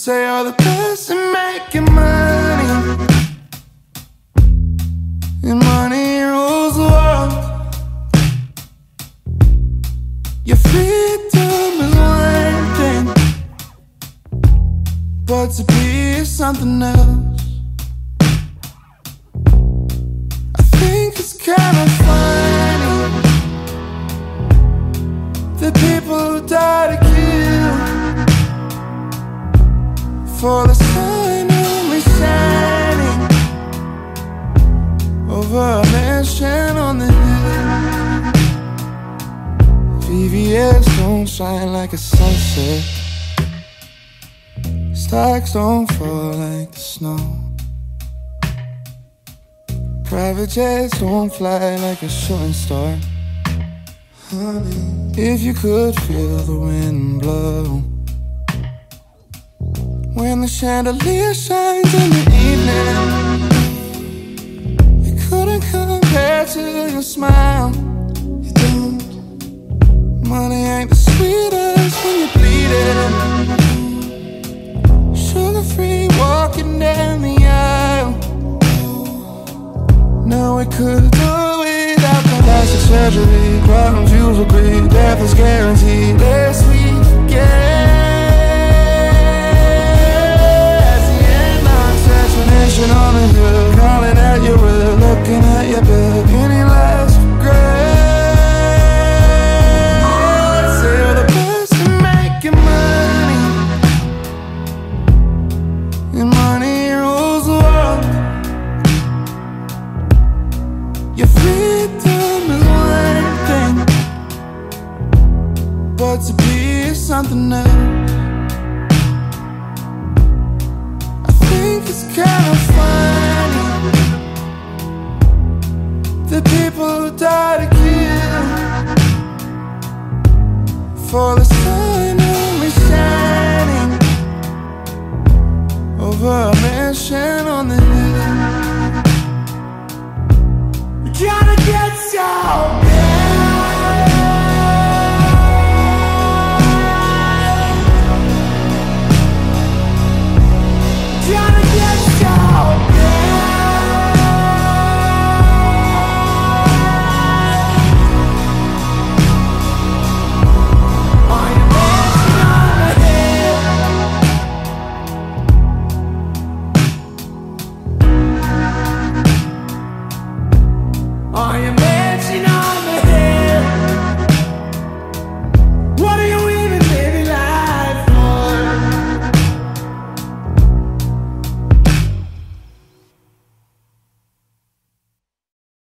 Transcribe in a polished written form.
say you're the best at making money, and money rules the world. Your freedom is one thing, but to be is something else. I think it's kind of funny, the people who die to kill for the sun only shining over a mansion on the hill. VVS don't shine like a sunset, stocks don't fall like the snow, private jets don't fly like a shooting star. Honey, if you could feel the wind blow when the chandelier shines in the evening, it couldn't compare to your smile. You don't. Money ain't the sweetest when you're bleeding, sugar-free walking down the aisle. No, we could do without the plastic surgery. Problems you'll agree, death is guaranteed. Lest we forget, on the hill, calling at your will, looking at your bill. Any last regret? Say you're the best at making money, and money rules the world. Your freedom is one thing, but to be is something else. It's kind of funny, the people who die to kill for the